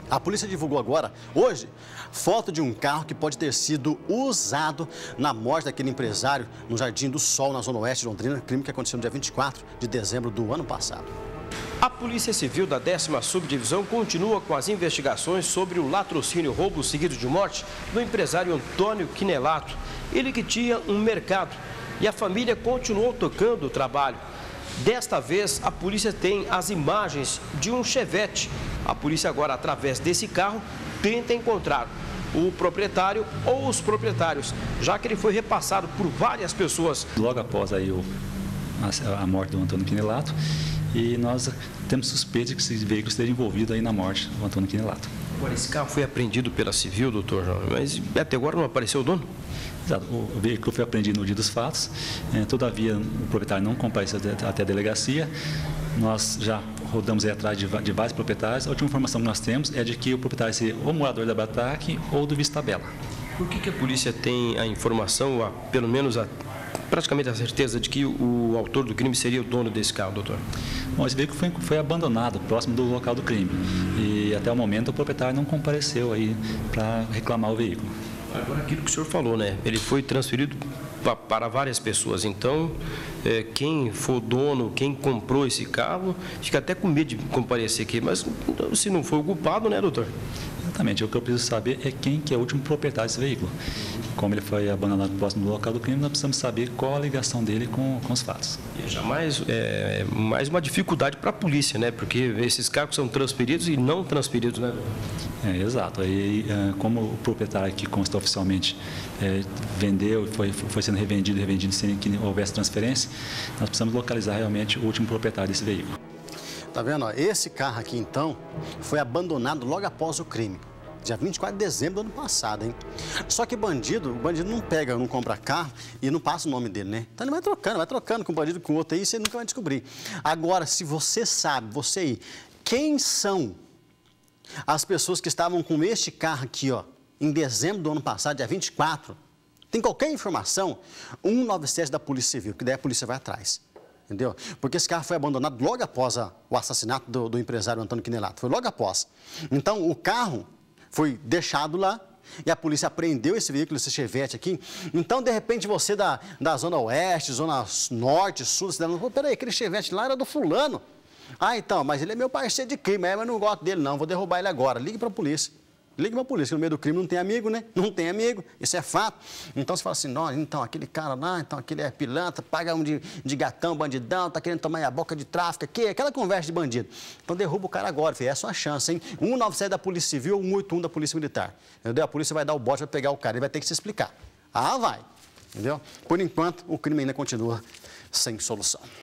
A polícia divulgou agora, hoje, foto de um carro que pode ter sido usado na morte daquele empresário no Jardim do Sol, na Zona Oeste de Londrina, crime que aconteceu no dia 24 de dezembro do ano passado. A Polícia Civil da 10ª Subdivisão continua com as investigações sobre o latrocínio roubo seguido de morte do empresário Antônio Quinelato. Ele que tinha um mercado e a família continuou tocando o trabalho. Desta vez, a polícia tem as imagens de um Chevette. A polícia agora, através desse carro, tenta encontrar o proprietário ou os proprietários, já que ele foi repassado por várias pessoas. Logo após aí a morte do Antônio Quinelato, e nós temos suspeita de que esse veículo esteja envolvido aí na morte do Antônio Quinelato. Agora, esse carro foi apreendido pela Civil, doutor, mas até agora não apareceu o dono? Exato, o veículo foi apreendido no dia dos fatos, todavia o proprietário não compareceu até a delegacia. Nós já rodamos aí atrás de vários proprietários. A última informação que nós temos é de que o proprietário seria ou morador da Brataque ou do Vista Bela. Por que a polícia tem a informação, pelo menos praticamente a certeza de que o autor do crime seria o dono desse carro, doutor? Bom, esse veículo foi abandonado próximo do local do crime e até o momento o proprietário não compareceu aí para reclamar o veículo. Agora, aquilo que o senhor falou, né? Ele foi transferido para várias pessoas. Então, quem for dono, quem comprou esse carro, fica até com medo de comparecer aqui. Mas se não for o culpado, né, doutor? Exatamente. O que eu preciso saber é quem que é o último proprietário desse veículo. Como ele foi abandonado próximo do local do crime, nós precisamos saber qual a ligação dele com os fatos. E jamais mais uma dificuldade para a polícia, né? Porque esses carros são transferidos e não transferidos, né? Exato. Aí, como o proprietário que consta oficialmente vendeu e foi sendo revendido sem que houvesse transferência, nós precisamos localizar realmente o último proprietário desse veículo. Tá vendo? Esse carro aqui, então, foi abandonado logo após o crime. Dia 24 de dezembro do ano passado, hein? Só que o bandido não pega, não compra carro e não passa o nome dele, né? Então ele vai trocando com um bandido com o outro aí, você nunca vai descobrir. Agora, se você sabe, você aí, quem são as pessoas que estavam com este carro aqui, ó, em dezembro do ano passado, dia 24, tem qualquer informação, 197 da Polícia Civil, que daí a polícia vai atrás. Entendeu? Porque esse carro foi abandonado logo após o assassinato do empresário Antônio Quinelato. Foi logo após. Então, o carro foi deixado lá e a polícia apreendeu esse veículo, esse Chevette aqui. Então, de repente, você da Zona Oeste, Zona Norte, Sul, cidade, peraí, aquele Chevette lá era do fulano. Ah, então, mas ele é meu parceiro de crime, mas eu não gosto dele não, vou derrubar ele agora. Ligue para a polícia. Ligue para a polícia, que no meio do crime não tem amigo, né? Não tem amigo, isso é fato. Então você fala assim, não, então aquele cara lá, então aquele é pilantra, paga um de gatão, bandidão, tá querendo tomar a boca de tráfico aqui, aquela conversa de bandido. Então derruba o cara agora, filho, é a sua chance, hein? 197 da Polícia Civil, 181 da Polícia Militar. Entendeu? A polícia vai dar o bote para pegar o cara, ele vai ter que se explicar. Ah, vai. Entendeu? Por enquanto, o crime ainda continua sem solução.